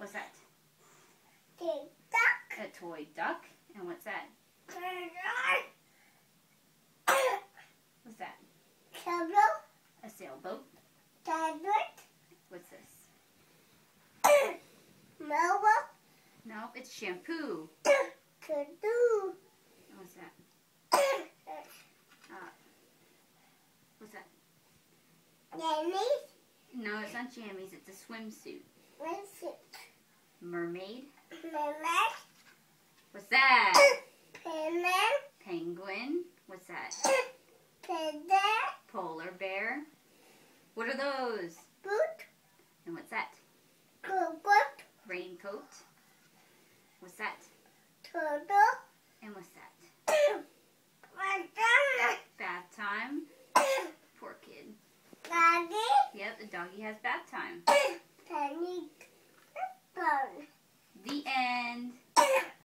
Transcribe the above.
What's that? Duck. A toy duck. And what's that? What's that? Sailboat. A sailboat. Sailboat. What's this? Mower. No, it's shampoo. Canoe. What's that? What's that? Jammies. No, it's not jammies. It's a swimsuit. Swimsuit. Mermaid. Mermaid. What's that? Penguin. Penguin. What's that? Panda. Polar bear. What are those? Boot. And what's that?